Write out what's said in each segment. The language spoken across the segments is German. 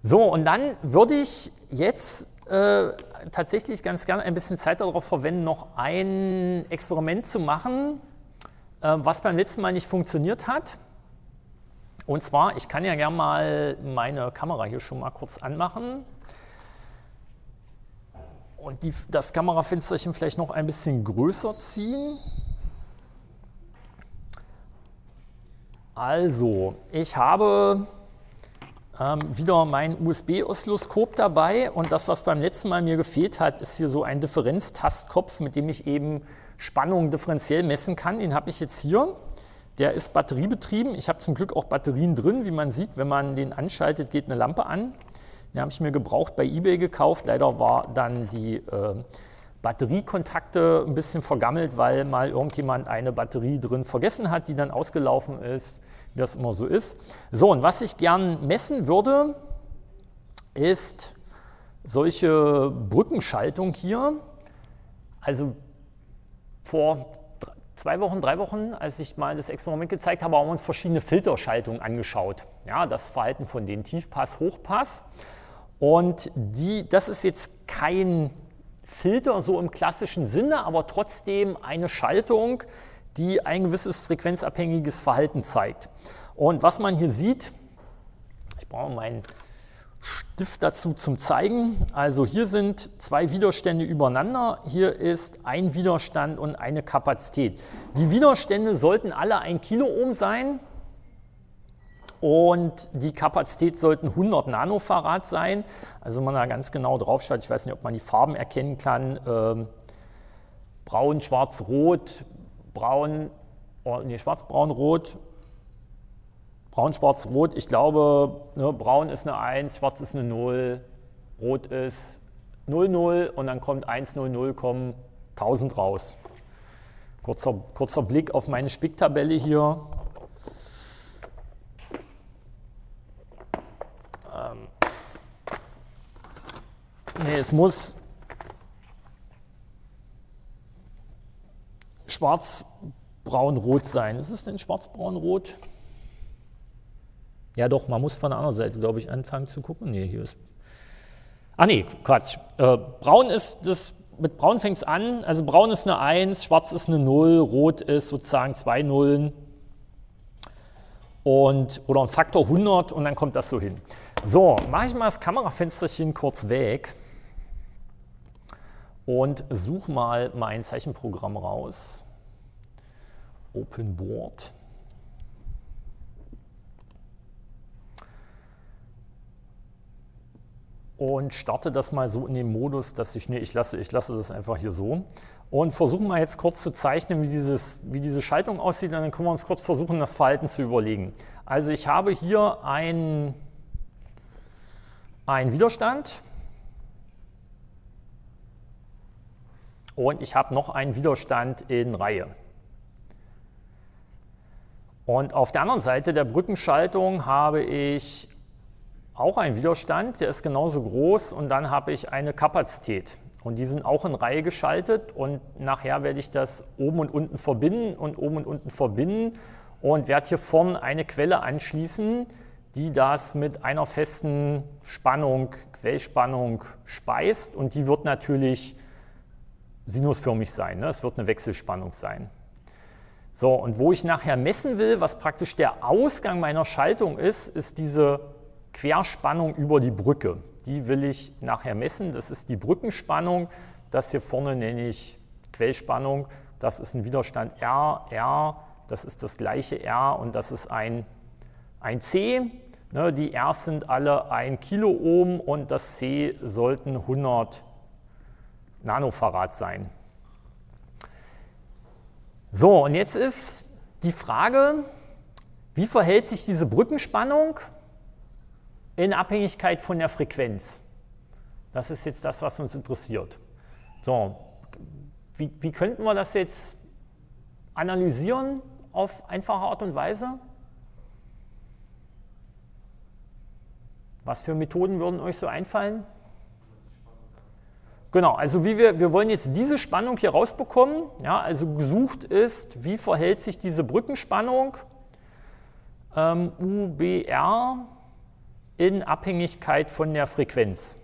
So, und dann würde ich jetzt tatsächlich ganz gerne ein bisschen Zeit darauf verwenden, noch ein Experiment zu machen, was beim letzten Mal nicht funktioniert hat. Und zwar, ich kann ja gerne mal meine Kamera hier schon mal kurz anmachen und das Kamerafensterchen vielleicht noch ein bisschen größer ziehen. Also, ich habe wieder mein USB-Oszilloskop dabei und das, was beim letzten Mal mir gefehlt hat, ist hier so ein Differenztastkopf, mit dem ich eben Spannung differenziell messen kann. Den habe ich jetzt hier. Der ist batteriebetrieben. Ich habe zum Glück auch Batterien drin. Wie man sieht, wenn man den anschaltet, geht eine Lampe an. Den habe ich mir gebraucht bei eBay gekauft. Leider war dann die Batteriekontakte ein bisschen vergammelt, weil mal irgendjemand eine Batterie drin vergessen hat, die dann ausgelaufen ist, wie das immer so ist. So, und was ich gern messen würde, ist solche Brückenschaltung hier. Also vor 2 Wochen, 3 Wochen, als ich mal das Experiment gezeigt habe, haben wir uns verschiedene Filterschaltungen angeschaut. Ja, das Verhalten von den Tiefpass, Hochpass. Und das ist jetzt kein Filter so im klassischen Sinne, aber trotzdem eine Schaltung, die ein gewisses frequenzabhängiges Verhalten zeigt. Und was man hier sieht, ich brauche meinen Stift dazu zum Zeigen. Also hier sind 2 Widerstände übereinander. Hier ist ein Widerstand und eine Kapazität. Die Widerstände sollten alle 1 Kiloohm sein und die Kapazität sollten 100 Nanofarad sein. Also wenn man da ganz genau drauf schaut, ich weiß nicht, ob man die Farben erkennen kann, braun, schwarz, rot, braun, schwarz, braun, rot, braun, schwarz, rot. Ich glaube, ne, braun ist eine 1, schwarz ist eine 0, rot ist 00 und dann kommt 100, kommen 1000 raus. Kurzer Blick auf meine Spicktabelle hier. Nee, es muss schwarz-braun-rot sein. Ist es denn schwarz-braun-rot? Ja doch, man muss von der anderen Seite, glaube ich, anfangen zu gucken. Nee, hier ist... Ah nee, Quatsch. Braun ist das, mit braun fängt es an. Also braun ist eine 1, schwarz ist eine 0, rot ist sozusagen 2 Nullen. Oder ein Faktor 100 und dann kommt das so hin. So, mache ich mal das Kamerafensterchen kurz weg und suche mal mein Zeichenprogramm raus. Open Board. Und starte das mal so in dem Modus, dass ich lasse das einfach hier so. Und versuchen mal jetzt kurz zu zeichnen, wie diese Schaltung aussieht. Und dann können wir uns kurz versuchen, das Verhalten zu überlegen. Also ich habe hier einen Widerstand. Und ich habe noch einen Widerstand in Reihe. Und auf der anderen Seite der Brückenschaltung habe ich auch einen Widerstand, der ist genauso groß und dann habe ich eine Kapazität. Und die sind auch in Reihe geschaltet und nachher werde ich das oben und unten verbinden und oben und unten verbinden und werde hier vorne eine Quelle anschließen, die das mit einer festen Spannung, Quellspannung speist und die wird natürlich sinusförmig sein, ne? Es wird eine Wechselspannung sein. So, und wo ich nachher messen will, was praktisch der Ausgang meiner Schaltung ist, ist diese Querspannung über die Brücke. Die will ich nachher messen. Das ist die Brückenspannung. Das hier vorne nenne ich Quellspannung. Das ist ein Widerstand R. Das ist das gleiche R und das ist ein C. Ne, die R's sind alle 1 Kiloohm und das C sollten 100 Nanofarad sein. So, und jetzt ist die Frage, wie verhält sich diese Brückenspannung in Abhängigkeit von der Frequenz? Das ist jetzt das, was uns interessiert. So, wie könnten wir das jetzt analysieren auf einfache Art und Weise? Was für Methoden würden euch so einfallen? Genau, also wir wollen jetzt diese Spannung hier rausbekommen. Ja, also gesucht ist, wie verhält sich diese Brückenspannung UBR in Abhängigkeit von der Frequenz.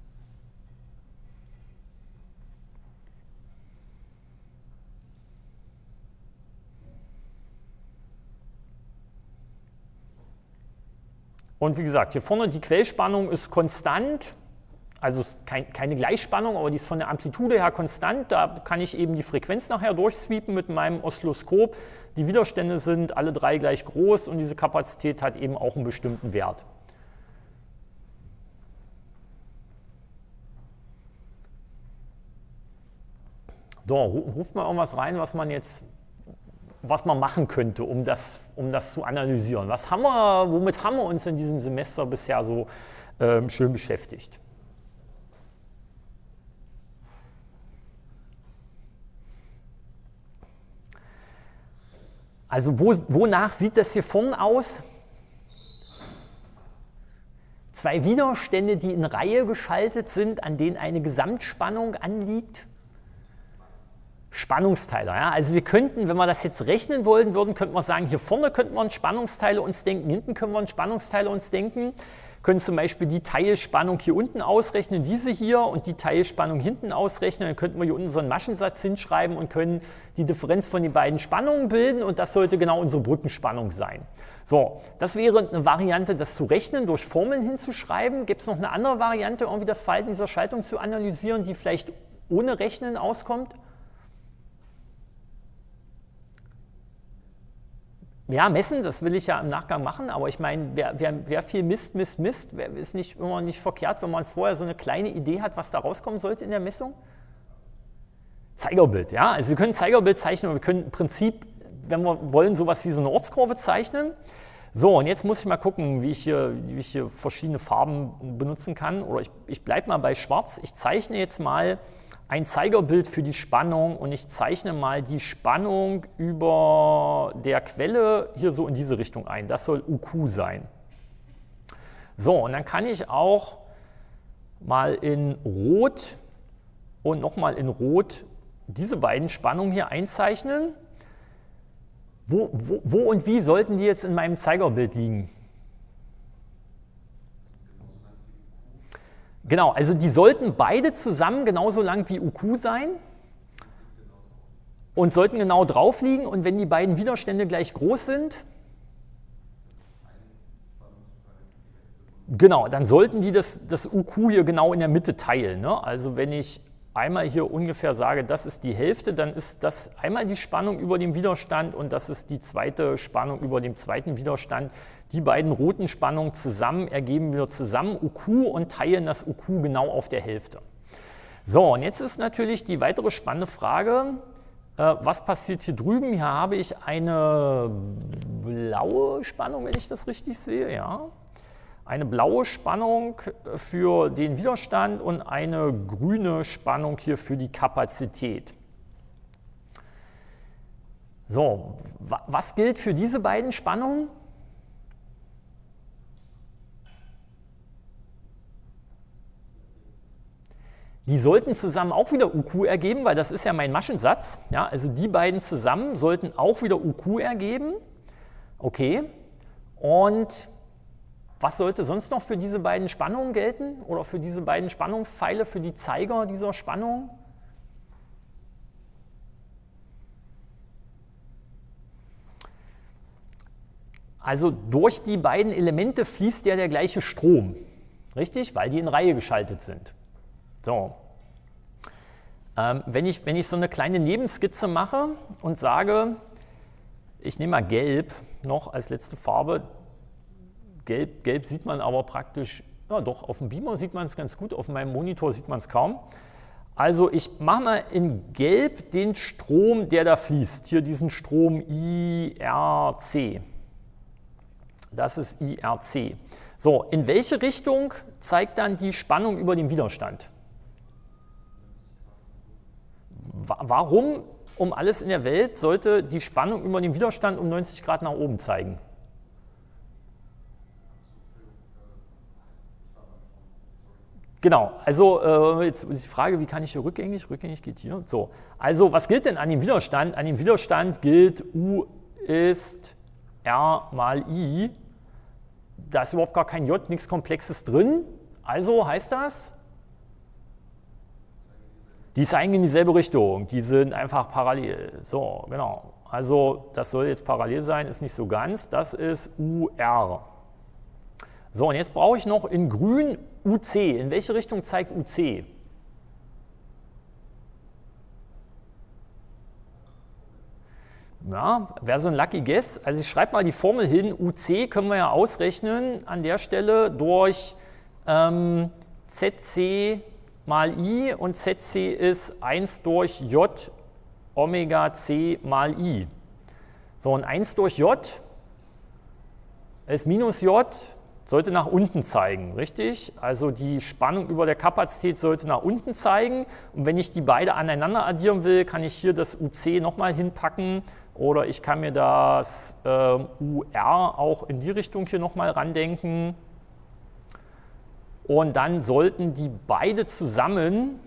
Und wie gesagt, hier vorne die Quellspannung ist konstant, also keine Gleichspannung, aber die ist von der Amplitude her konstant. Da kann ich eben die Frequenz nachher durchsweepen mit meinem Oszilloskop. Die Widerstände sind alle drei gleich groß und diese Kapazität hat eben auch einen bestimmten Wert. So, ruft mal irgendwas rein, was man machen könnte, um das zu analysieren. Womit haben wir uns in diesem Semester bisher so schön beschäftigt? Also wonach sieht das hier vorne aus? Zwei Widerstände, die in Reihe geschaltet sind, an denen eine Gesamtspannung anliegt. Spannungsteiler. Ja? Also wir könnten, wenn wir das jetzt rechnen wollen würden, könnten wir sagen, hier vorne könnten wir einen Spannungsteiler uns denken, hinten können wir einen Spannungsteiler uns denken, können zum Beispiel die Teilspannung hier unten ausrechnen, diese hier, und die Teilspannung hinten ausrechnen. Dann könnten wir hier unten so einen Maschensatz hinschreiben und können die Differenz von den beiden Spannungen bilden, und das sollte genau unsere Brückenspannung sein. So, das wäre eine Variante, das zu rechnen, durch Formeln hinzuschreiben. Gibt es noch eine andere Variante, irgendwie das Verhalten dieser Schaltung zu analysieren, die vielleicht ohne Rechnen auskommt? Ja, messen, das will ich ja im Nachgang machen, aber ich meine, wer viel misst, ist immer nicht verkehrt, wenn man vorher so eine kleine Idee hat, was da rauskommen sollte in der Messung? Zeigerbild, ja, also wir können ein Zeigerbild zeichnen und wir können im Prinzip, wenn wir wollen, sowas wie so eine Ortskurve zeichnen. So, und jetzt muss ich mal gucken, wie ich hier verschiedene Farben benutzen kann, oder ich bleibe mal bei Schwarz. Ich zeichne jetzt mal ein Zeigerbild für die Spannung und ich zeichne mal die Spannung über der Quelle hier so in diese Richtung ein. Das soll UQ sein. So, und dann kann ich auch mal in Rot und nochmal in Rot diese beiden Spannungen hier einzeichnen. Wo und wie sollten die jetzt in meinem Zeigerbild liegen? Genau, also die sollten beide zusammen genauso lang wie UQ sein und sollten genau drauf liegen, und wenn die beiden Widerstände gleich groß sind, genau, dann sollten die das UQ hier genau in der Mitte teilen. Ne? Also wenn ich einmal hier ungefähr sage, das ist die Hälfte, dann ist das einmal die Spannung über dem Widerstand und das ist die zweite Spannung über dem zweiten Widerstand. Die beiden roten Spannungen zusammen ergeben wir zusammen UQ und teilen das UQ genau auf der Hälfte. So, und jetzt ist natürlich die weitere spannende Frage, was passiert hier drüben? Hier habe ich eine blaue Spannung, wenn ich das richtig sehe, ja. Eine blaue Spannung für den Widerstand und eine grüne Spannung hier für die Kapazität. So, was gilt für diese beiden Spannungen? Die sollten zusammen auch wieder UQ ergeben, weil das ist ja mein Maschensatz. Ja, also die beiden zusammen sollten auch wieder UQ ergeben. Okay, und was sollte sonst noch für diese beiden Spannungen gelten oder für diese beiden Spannungspfeile, für die Zeiger dieser Spannung? Also durch die beiden Elemente fließt ja der gleiche Strom, richtig? Weil die in Reihe geschaltet sind. So. Wenn ich so eine kleine Nebenskizze mache und sage, ich nehme mal Gelb noch als letzte Farbe. Gelb sieht man aber praktisch, ja doch, auf dem Beamer sieht man es ganz gut, auf meinem Monitor sieht man es kaum. Also ich mache mal in Gelb den Strom, der da fließt, hier diesen Strom IRC. Das ist IRC. So, in welche Richtung zeigt dann die Spannung über den Widerstand? Warum um alles in der Welt sollte die Spannung über den Widerstand um 90 Grad nach oben zeigen? Genau, also jetzt ist die Frage, wie kann ich hier rückgängig? Rückgängig geht hier. So, also was gilt denn an dem Widerstand? An dem Widerstand gilt U ist R mal I. da ist überhaupt gar kein J, nichts Komplexes drin. Also heißt das, die zeigen in dieselbe Richtung, die sind einfach parallel. So, genau. Also das soll jetzt parallel sein, ist nicht so ganz. Das ist UR. So, und jetzt brauche ich noch in grün UC. In welche Richtung zeigt UC? Ja, wäre so ein Lucky Guess. Also ich schreibe mal die Formel hin. UC können wir ja ausrechnen an der Stelle durch ZC mal I, und ZC ist 1 durch J Omega C mal I. So, und 1 durch J ist minus J, sollte nach unten zeigen, richtig? Also die Spannung über der Kapazität sollte nach unten zeigen. Und wenn ich die beide aneinander addieren will, kann ich hier das UC nochmal hinpacken. Oder ich kann mir das UR auch in die Richtung hier nochmal randenken. Und dann sollten die beide zusammen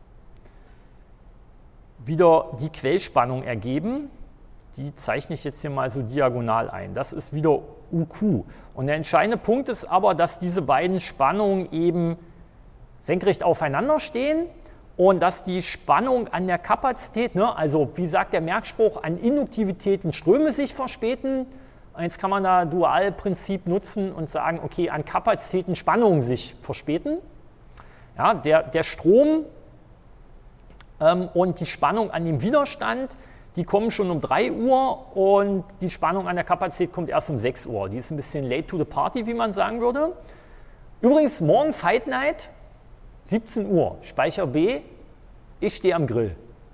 wieder die Quellspannung ergeben. Die zeichne ich jetzt hier mal so diagonal ein. Das ist wieder UQ. Und der entscheidende Punkt ist aber, dass diese beiden Spannungen eben senkrecht aufeinander stehen und dass die Spannung an der Kapazität, ne, also wie sagt der Merkspruch, an Induktivitäten Ströme sich verspäten. Jetzt kann man da Dualprinzip nutzen und sagen, okay, an Kapazitäten Spannungen sich verspäten. Ja, der Strom und die Spannung an dem Widerstand, die kommen schon um 3 Uhr und die Spannung an der Kapazität kommt erst um 6 Uhr. Die ist ein bisschen late to the party, wie man sagen würde. Übrigens, morgen Fight Night, 17 Uhr, Speicher B, ich stehe am Grill.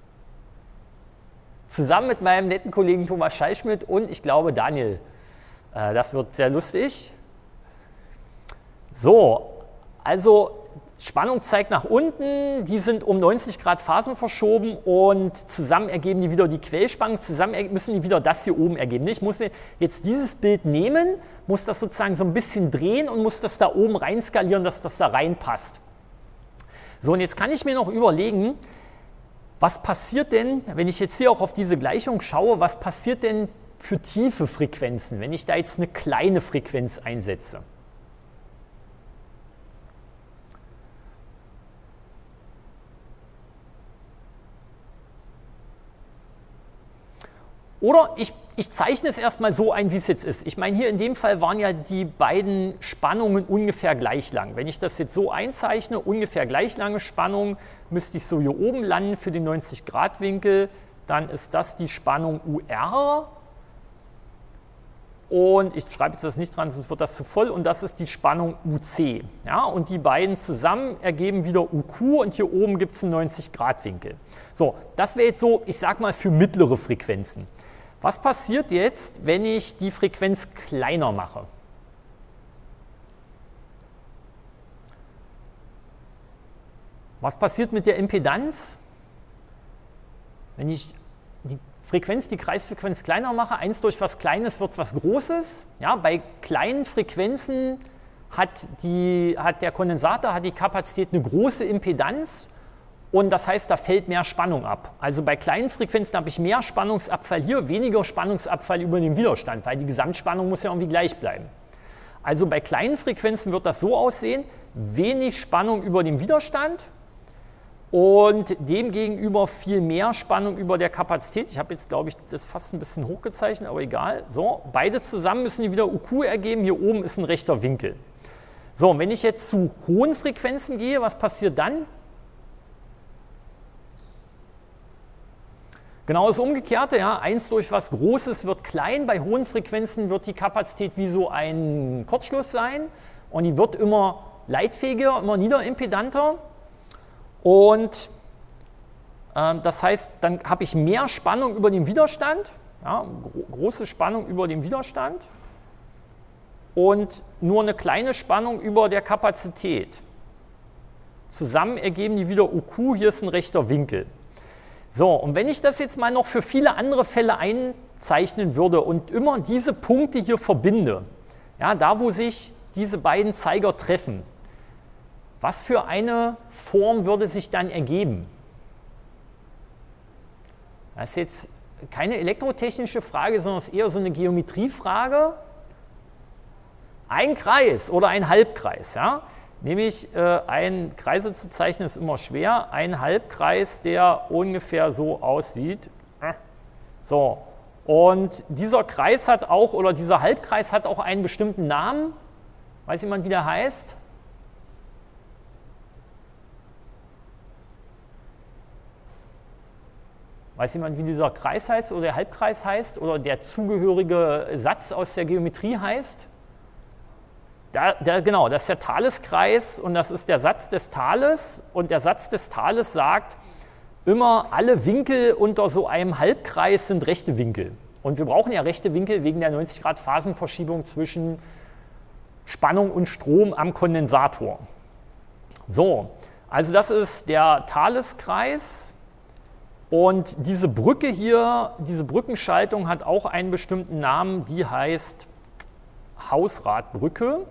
Zusammen mit meinem netten Kollegen Thomas Schallschmidt und ich glaube Daniel. Das wird sehr lustig. So, also Spannung zeigt nach unten, die sind um 90 Grad Phasen verschoben und zusammen ergeben die wieder die Quellspannung, zusammen müssen die wieder das hier oben ergeben. Ich muss mir jetzt dieses Bild nehmen, muss das sozusagen so ein bisschen drehen und muss das da oben rein skalieren, dass das da reinpasst. So, und jetzt kann ich mir noch überlegen, was passiert denn, wenn ich jetzt hier auch auf diese Gleichung schaue, was passiert denn für tiefe Frequenzen, wenn ich da jetzt eine kleine Frequenz einsetze? Oder ich zeichne es erstmal so ein, wie es jetzt ist. Ich meine, hier in dem Fall waren ja die beiden Spannungen ungefähr gleich lang. Wenn ich das jetzt so einzeichne, ungefähr gleich lange Spannung, müsste ich so hier oben landen für den 90-Grad-Winkel. Dann ist das die Spannung UR. Und ich schreibe jetzt das nicht dran, sonst wird das zu voll. Und das ist die Spannung UC. Ja, und die beiden zusammen ergeben wieder UQ und hier oben gibt es einen 90-Grad-Winkel. So, das wäre jetzt so, ich sag mal, für mittlere Frequenzen. Was passiert jetzt, wenn ich die Frequenz kleiner mache? Was passiert mit der Impedanz? Wenn ich die Frequenz, die Kreisfrequenz kleiner mache, 1 durch was Kleines wird was Großes. Ja, bei kleinen Frequenzen hat der Kondensator, hat die Kapazität eine große Impedanz. Und das heißt, da fällt mehr Spannung ab. Also bei kleinen Frequenzen habe ich mehr Spannungsabfall hier, weniger Spannungsabfall über den Widerstand, weil die Gesamtspannung muss ja irgendwie gleich bleiben. Also bei kleinen Frequenzen wird das so aussehen, wenig Spannung über dem Widerstand und demgegenüber viel mehr Spannung über der Kapazität. Ich habe jetzt, glaube ich, das fast ein bisschen hochgezeichnet, aber egal. So, beide zusammen müssen die wieder UQ ergeben. Hier oben ist ein rechter Winkel. So, und wenn ich jetzt zu hohen Frequenzen gehe, was passiert dann? Genau das Umgekehrte, ja, 1 durch was Großes wird klein, bei hohen Frequenzen wird die Kapazität wie so ein Kurzschluss sein und die wird immer leitfähiger, immer niederimpedanter und das heißt, dann habe ich mehr Spannung über dem Widerstand, ja, große Spannung über dem Widerstand und nur eine kleine Spannung über der Kapazität. Zusammen ergeben die wieder UQ, hier ist ein rechter Winkel. So, und wenn ich das jetzt mal noch für viele andere Fälle einzeichnen würde und immer diese Punkte hier verbinde, ja, da wo sich diese beiden Zeiger treffen, was für eine Form würde sich dann ergeben? Das ist jetzt keine elektrotechnische Frage, sondern es ist eher so eine Geometriefrage. Ein Kreis oder ein Halbkreis, ja? Nämlich ein Kreise zu zeichnen ist immer schwer, ein Halbkreis, der ungefähr so aussieht. So, und dieser Kreis hat auch, oder dieser Halbkreis hat auch einen bestimmten Namen. Weiß jemand, wie der heißt? Weiß jemand, wie dieser Kreis heißt oder der Halbkreis heißt oder der zugehörige Satz aus der Geometrie heißt? Genau, das ist der Thaleskreis und das ist der Satz des Thales. Und der Satz des Thales sagt, immer alle Winkel unter so einem Halbkreis sind rechte Winkel. Und wir brauchen ja rechte Winkel wegen der 90 Grad Phasenverschiebung zwischen Spannung und Strom am Kondensator. So, also das ist der Thaleskreis. Und diese Brücke hier, diese Brückenschaltung hat auch einen bestimmten Namen, die heißt Hausratbrücke,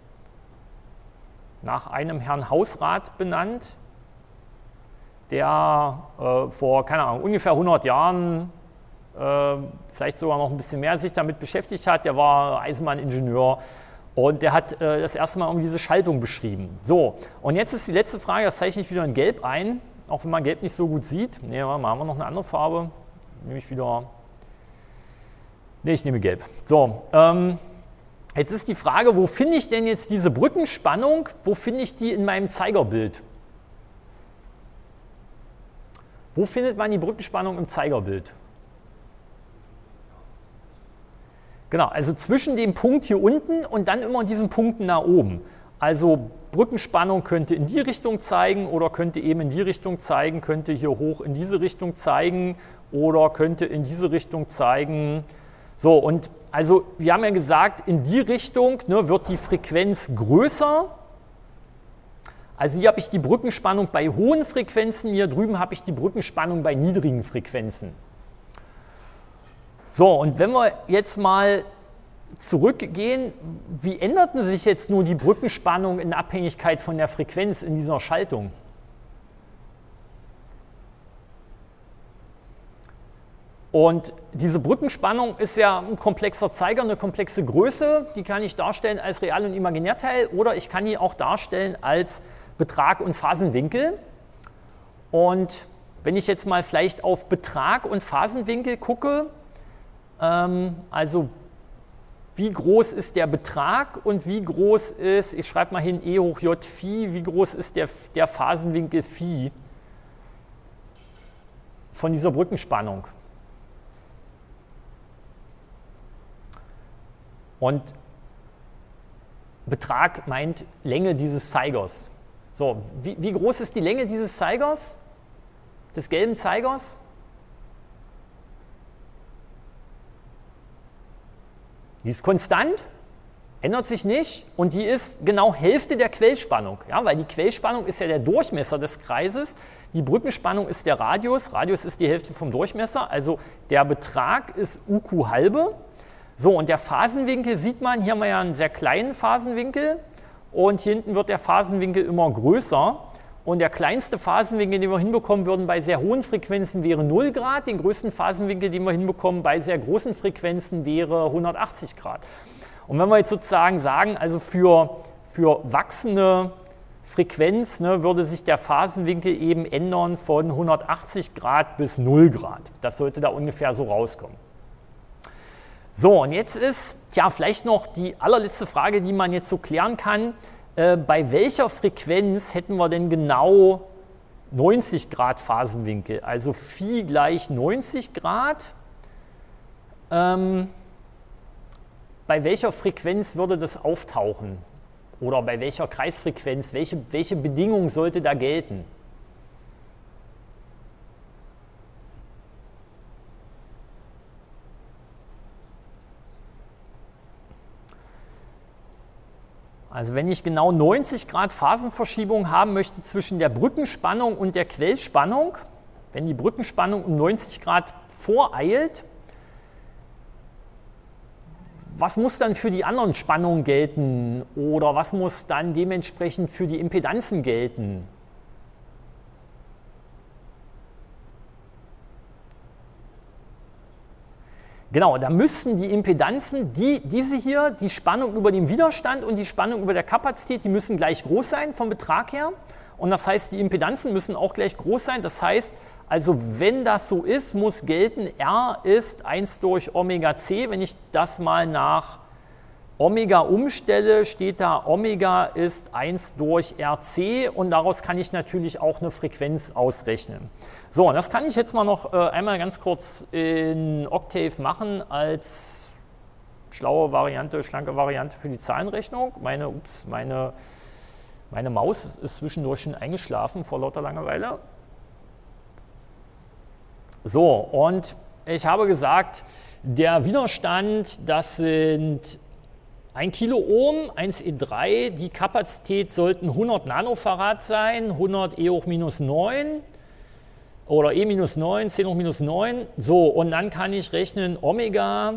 nach einem Herrn Hausrat benannt, der vor, keine Ahnung, ungefähr 100 Jahren, vielleicht sogar noch ein bisschen mehr, sich damit beschäftigt hat. Der war Eisenbahningenieur und der hat das erste Mal diese Schaltung beschrieben. So, und jetzt ist die letzte Frage, das zeichne ich wieder in Gelb ein. Auch wenn man Gelb nicht so gut sieht. Ne, haben wir noch eine andere Farbe. Nehme ich wieder. Ne, ich nehme Gelb. So, jetzt ist die Frage, wo finde ich denn jetzt diese Brückenspannung? Wo finde ich die in meinem Zeigerbild? Wo findet man die Brückenspannung im Zeigerbild? Genau, also zwischen dem Punkt hier unten und dann immer diesen Punkten nach oben. Also Brückenspannung könnte in die Richtung zeigen oder könnte eben in die Richtung zeigen, könnte hier hoch in diese Richtung zeigen oder könnte in diese Richtung zeigen. So, und also wir haben ja gesagt, in die Richtung wird die Frequenz größer. Also hier habe ich die Brückenspannung bei hohen Frequenzen, hier drüben habe ich die Brückenspannung bei niedrigen Frequenzen. So, und wenn wir jetzt mal zurückgehen, wie änderten sich jetzt nur die Brückenspannung in Abhängigkeit von der Frequenz in dieser Schaltung? Und diese Brückenspannung ist ja ein komplexer Zeiger, eine komplexe Größe, die kann ich darstellen als Real- und Imaginärteil oder ich kann die auch darstellen als Betrag und Phasenwinkel. Und wenn ich jetzt mal vielleicht auf Betrag und Phasenwinkel gucke, also wie groß ist der Betrag und wie groß ist, ich schreibe mal hin E hoch J Phi, wie groß ist der Phasenwinkel Phi von dieser Brückenspannung. Und Betrag meint Länge dieses Zeigers. So, wie groß ist die Länge dieses Zeigers, des gelben Zeigers? Die ist konstant, ändert sich nicht und die ist genau Hälfte der Quellspannung. Ja, weil die Quellspannung ist ja der Durchmesser des Kreises, die Brückenspannung ist der Radius, Radius ist die Hälfte vom Durchmesser, also der Betrag ist UQ halbe. So, und der Phasenwinkel sieht man, hier haben wir ja einen sehr kleinen Phasenwinkel und hier hinten wird der Phasenwinkel immer größer. Und der kleinste Phasenwinkel, den wir hinbekommen würden bei sehr hohen Frequenzen, wäre 0 Grad. Den größten Phasenwinkel, den wir hinbekommen bei sehr großen Frequenzen, wäre 180 Grad. Und wenn wir jetzt sozusagen sagen, also für wachsende Frequenz würde sich der Phasenwinkel eben ändern von 180 Grad bis 0 Grad. Das sollte da ungefähr so rauskommen. So, und jetzt ist vielleicht noch die allerletzte Frage, die man jetzt so klären kann. Bei welcher Frequenz hätten wir denn genau 90 Grad Phasenwinkel? Also Phi gleich 90 Grad. Bei welcher Frequenz würde das auftauchen? Oder bei welcher Kreisfrequenz? Welche Bedingung sollte da gelten? Also wenn ich genau 90 Grad Phasenverschiebung haben möchte zwischen der Brückenspannung und der Quellspannung, wenn die Brückenspannung um 90 Grad voreilt, was muss dann für die anderen Spannungen gelten oder was muss dann dementsprechend für die Impedanzen gelten? Genau, da müssten die Impedanzen, diese hier, die Spannung über dem Widerstand und die Spannung über der Kapazität, die müssen gleich groß sein vom Betrag her. Und das heißt, die Impedanzen müssen auch gleich groß sein. Das heißt, also wenn das so ist, muss gelten, R ist 1 durch Omega C. Wenn ich das mal nach Omega umstelle, steht da, Omega ist 1 durch RC und daraus kann ich natürlich auch eine Frequenz ausrechnen. So, und das kann ich jetzt mal noch einmal ganz kurz in Octave machen als schlaue Variante, schlanke Variante für die Zahlenrechnung. Meine Maus ist zwischendurch schon eingeschlafen vor lauter Langeweile. So, und ich habe gesagt, der Widerstand, das sind 1 Kiloohm, 1 E3, die Kapazität sollten 100 Nanofarad sein, 100 E hoch minus 9 oder E minus 9, 10 hoch minus 9. So, und dann kann ich rechnen Omega,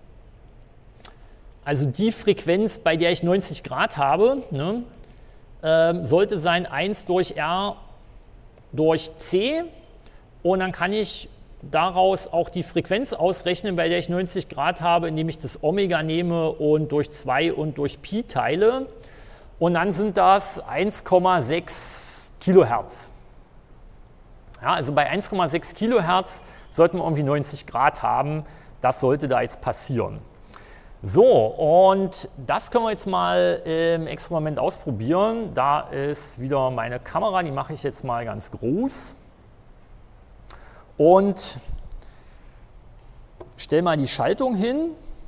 also die Frequenz, bei der ich 90 Grad habe, ne, sollte sein 1 durch R durch C. Und dann kann ich daraus auch die Frequenz ausrechnen, bei der ich 90 Grad habe, indem ich das Omega nehme und durch 2 und durch Pi teile. Und dann sind das 1,6 Kilohertz. Ja, also bei 1,6 Kilohertz sollten wir irgendwie 90 Grad haben. Das sollte da jetzt passieren. So, und das können wir jetzt mal im Experiment ausprobieren. Da ist wieder meine Kamera, die mache ich jetzt mal ganz groß. Und stell mal die Schaltung hin.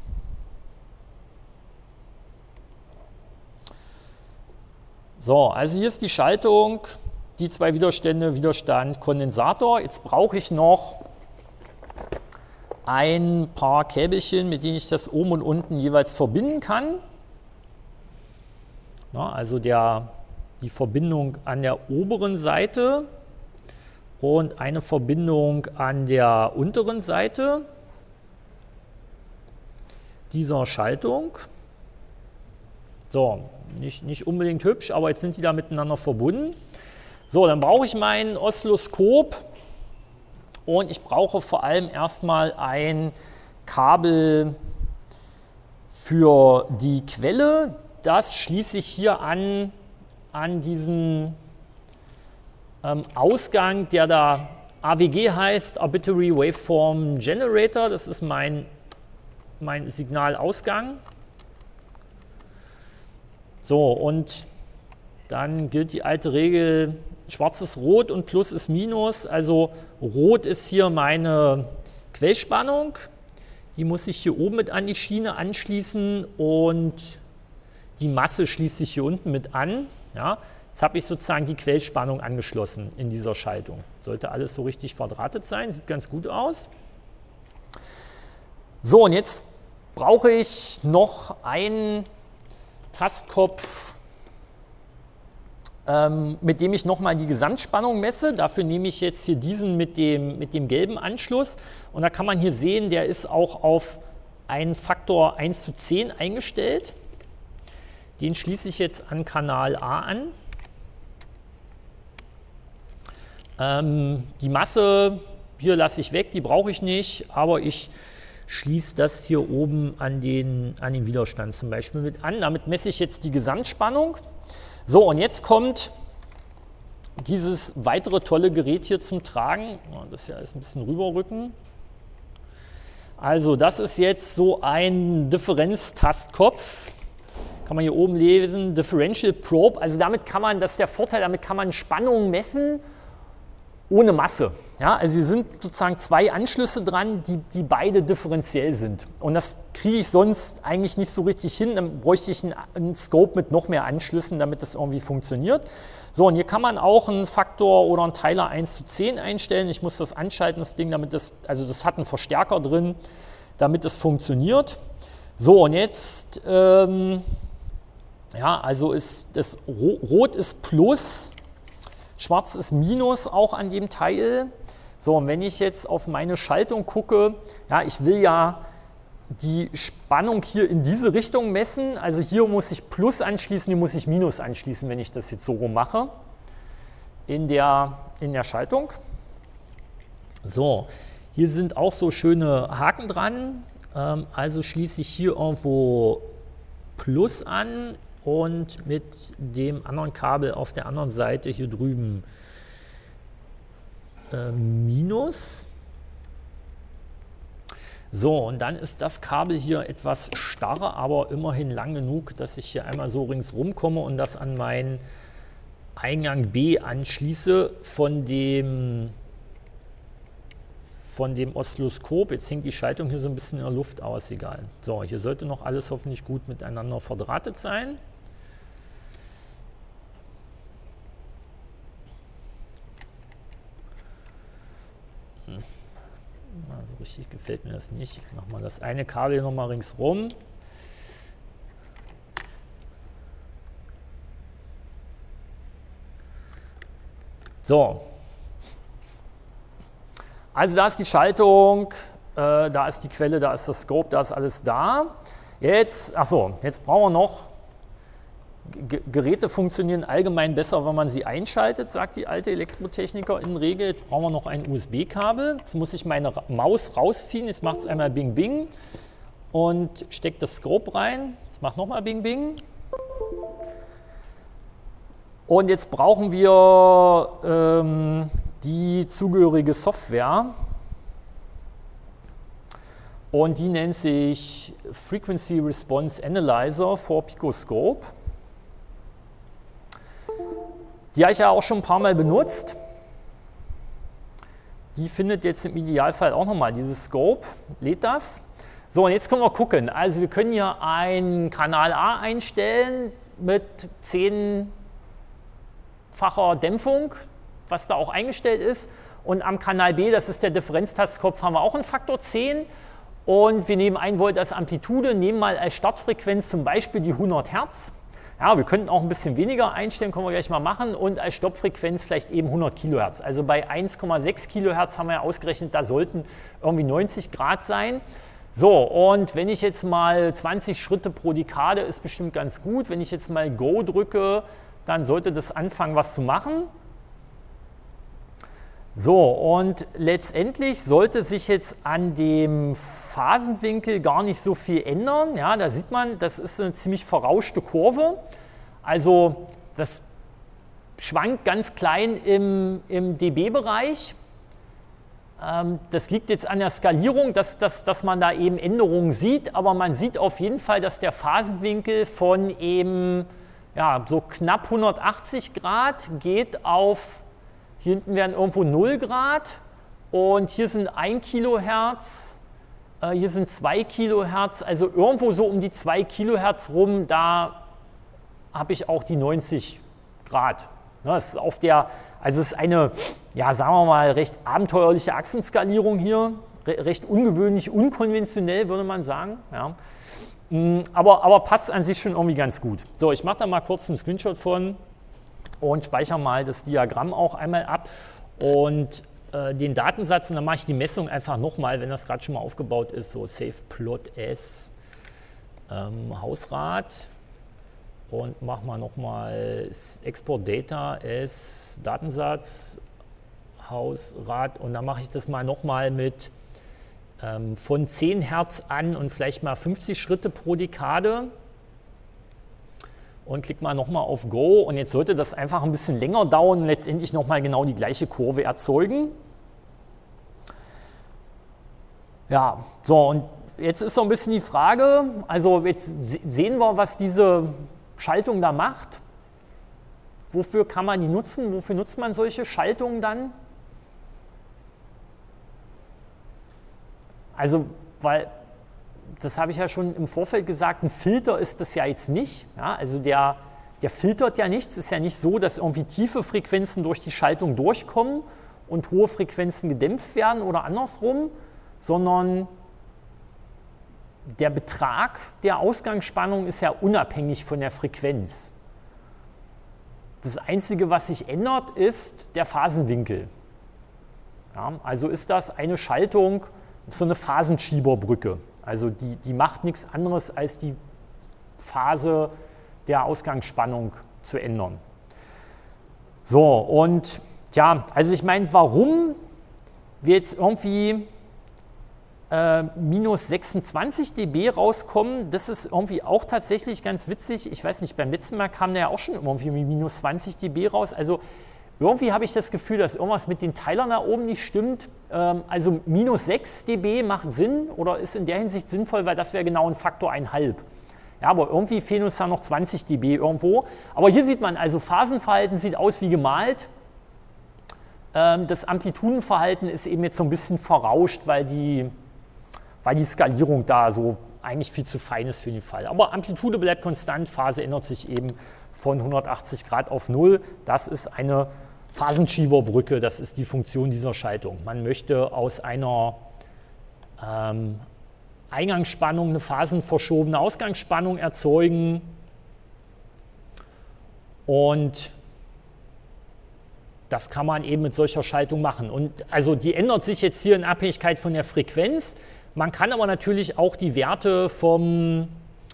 So, also hier ist die Schaltung, die zwei Widerstände, Widerstand, Kondensator. Jetzt brauche ich noch ein paar Käbelchen, mit denen ich das oben und unten jeweils verbinden kann. Na, also die Verbindung an der oberen Seite und eine Verbindung an der unteren Seite dieser Schaltung. So, nicht unbedingt hübsch, aber jetzt sind die da miteinander verbunden. So, dann brauche ich mein Oszilloskop und ich brauche vor allem erstmal ein Kabel für die Quelle. Das schließe ich hier an diesen Ausgang, der da AWG heißt, Arbitrary Waveform Generator. Das ist mein Signalausgang. So, und dann gilt die alte Regel, schwarz ist rot und plus ist minus. Also rot ist hier meine Quellspannung. Die muss ich hier oben mit an die Schiene anschließen und die Masse schließt sich hier unten mit an. Ja. Jetzt habe ich sozusagen die Quellspannung angeschlossen in dieser Schaltung. Sollte alles so richtig verdrahtet sein, sieht ganz gut aus. So, und jetzt brauche ich noch einen Tastkopf, mit dem ich nochmal die Gesamtspannung messe. Dafür nehme ich jetzt hier diesen mit dem gelben Anschluss. Und da kann man hier sehen, der ist auch auf einen Faktor 1:10 eingestellt. Den schließe ich jetzt an Kanal A an. Die Masse hier lasse ich weg, die brauche ich nicht, aber ich schließe das hier oben an den Widerstand zum Beispiel mit an. Damit messe ich jetzt die Gesamtspannung. So, und jetzt kommt dieses weitere tolle Gerät hier zum Tragen. Das hier ist ein bisschen rüberrücken. Also das ist jetzt so ein Differenztastkopf. Kann man hier oben lesen, Differential Probe. Also damit kann man, das ist der Vorteil, damit kann man Spannung messen ohne Masse. Ja, also hier sind sozusagen zwei Anschlüsse dran, die beide differenziell sind. Und das kriege ich sonst eigentlich nicht so richtig hin. Dann bräuchte ich einen Scope mit noch mehr Anschlüssen, damit das irgendwie funktioniert. So, und hier kann man auch einen Faktor oder einen Teiler 1:10 einstellen. Ich muss das anschalten, das Ding, also das hat einen Verstärker drin, damit es funktioniert. So, und jetzt, ja, also ist das Rot ist Plus, Schwarz ist Minus auch an dem Teil. So, und wenn ich jetzt auf meine Schaltung gucke, ja, ich will ja die Spannung hier in diese Richtung messen. Also hier muss ich Plus anschließen, hier muss ich Minus anschließen, wenn ich das jetzt so rum mache in der Schaltung. So, hier sind auch so schöne Haken dran. Also schließe ich hier irgendwo Plus an und mit dem anderen Kabel auf der anderen Seite hier drüben Minus. So, und dann ist das Kabel hier etwas starrer, aber immerhin lang genug, dass ich hier einmal so ringsrum komme und das an meinen Eingang B anschließe von dem Oszilloskop. Jetzt hängt die Schaltung hier so ein bisschen in der Luft aus, egal. So, hier sollte noch alles hoffentlich gut miteinander verdrahtet sein. Also richtig gefällt mir das nicht. Ich mache mal das eine Kabel noch mal ringsrum. So. Also da ist die Schaltung, da ist die Quelle, da ist das Scope, da ist alles da. Jetzt, jetzt brauchen wir noch, Geräte funktionieren allgemein besser, wenn man sie einschaltet, sagt die alte Elektrotechnikerin-Regel. Jetzt brauchen wir noch ein USB-Kabel. Jetzt muss ich meine Maus rausziehen. Jetzt macht es einmal Bing Bing und steckt das Scope rein. Jetzt macht nochmal Bing Bing. Und jetzt brauchen wir die zugehörige Software. Und die nennt sich Frequency Response Analyzer for Picoscope. Die habe ich ja auch schon ein paar Mal benutzt. Die findet jetzt im Idealfall auch nochmal dieses Scope, lädt das. So, und jetzt können wir gucken. Also wir können hier einen Kanal A einstellen mit 10-facher Dämpfung, was da auch eingestellt ist. Und am Kanal B, das ist der Differenztastkopf, haben wir auch einen Faktor 10. Und wir nehmen 1 Volt als Amplitude, nehmen mal als Startfrequenz zum Beispiel die 100 Hertz. Ja, wir könnten auch ein bisschen weniger einstellen, können wir gleich mal machen. Und als Stoppfrequenz vielleicht eben 100 Kilohertz. Also bei 1,6 Kilohertz haben wir ja ausgerechnet, da sollten irgendwie 90 Grad sein. So, und wenn ich jetzt mal 20 Schritte pro Dekade, ist bestimmt ganz gut. Wenn ich jetzt mal Go drücke, dann sollte das anfangen, was zu machen. So, und letztendlich sollte sich jetzt an dem Phasenwinkel gar nicht so viel ändern. Ja, da sieht man, das ist eine ziemlich verrauschte Kurve. Also das schwankt ganz klein im dB-Bereich. Das liegt jetzt an der Skalierung, dass man da eben Änderungen sieht, aber man sieht auf jeden Fall, dass der Phasenwinkel von eben so knapp 180 Grad geht auf, hier hinten wären irgendwo 0 Grad und hier sind 1 Kilohertz, hier sind 2 Kilohertz, also irgendwo so um die 2 Kilohertz rum, da habe ich auch die 90 Grad. Das ist also es ist eine, sagen wir mal, recht abenteuerliche Achsenskalierung hier, recht ungewöhnlich, unkonventionell, würde man sagen. Ja. Aber passt an sich schon irgendwie ganz gut. So, ich mache da mal kurz einen Screenshot von und speichere mal das Diagramm auch einmal ab und den Datensatz, und dann mache ich die Messung einfach nochmal, wenn das gerade schon mal aufgebaut ist, so Save Plot S Hausrat. Und machen wir nochmal Export Data S Datensatz, Hausrat. Und dann mache ich das mal nochmal mit von 10 Hertz an und vielleicht mal 50 Schritte pro Dekade. Und klick mal nochmal auf Go. Und jetzt sollte das einfach ein bisschen länger dauern und letztendlich nochmal genau die gleiche Kurve erzeugen. Ja, so, und jetzt ist so ein bisschen die Frage, also jetzt sehen wir, was diese Schaltung da macht. Wofür kann man die nutzen? Wofür nutzt man solche Schaltungen dann? Also, weil, das habe ich ja schon im Vorfeld gesagt, ein Filter ist das ja jetzt nicht. Ja, also der filtert ja nichts. Es ist ja nicht so, dass irgendwie tiefe Frequenzen durch die Schaltung durchkommen und hohe Frequenzen gedämpft werden oder andersrum, sondern der Betrag der Ausgangsspannung ist ja unabhängig von der Frequenz. Das Einzige, was sich ändert, ist der Phasenwinkel. Ja, also ist das eine Schaltung, so eine Phasenschieberbrücke. Also die macht nichts anderes, als die Phase der Ausgangsspannung zu ändern. So, und also ich meine, warum wir jetzt irgendwie minus 26 dB rauskommen. Das ist irgendwie auch tatsächlich ganz witzig. Ich weiß nicht, beim letzten Mal kam der ja auch schon irgendwie minus 20 dB raus. Also irgendwie habe ich das Gefühl, dass irgendwas mit den Teilern da oben nicht stimmt. Also minus 6 dB macht Sinn oder ist in der Hinsicht sinnvoll, weil das wäre genau ein Faktor 1,5. Ja, aber irgendwie fehlen uns da noch 20 dB irgendwo. Aber hier sieht man, also Phasenverhalten sieht aus wie gemalt. Das Amplitudenverhalten ist eben jetzt so ein bisschen verrauscht, weil die Skalierung da so eigentlich viel zu fein ist für den Fall. Aber Amplitude bleibt konstant, Phase ändert sich eben von 180 Grad auf 0. Das ist eine Phasenschieberbrücke, das ist die Funktion dieser Schaltung. Man möchte aus einer Eingangsspannung eine phasenverschobene Ausgangsspannung erzeugen und das kann man eben mit solcher Schaltung machen. Und also die ändert sich jetzt hier in Abhängigkeit von der Frequenz. Man kann aber natürlich auch die Werte vom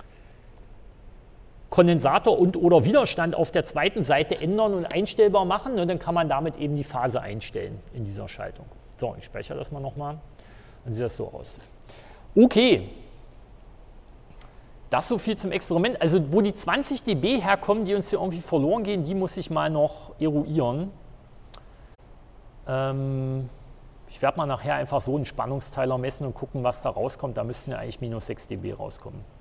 Kondensator und oder Widerstand auf der zweiten Seite ändern und einstellbar machen. Und dann kann man damit eben die Phase einstellen in dieser Schaltung. So, ich speichere das mal nochmal. Dann sieht das so aus. Okay. Das so viel zum Experiment. Also wo die 20 dB herkommen, die uns hier irgendwie verloren gehen, die muss ich mal noch eruieren. Ich werde mal nachher einfach so einen Spannungsteiler messen und gucken, was da rauskommt. Da müssten ja eigentlich minus 6 dB rauskommen.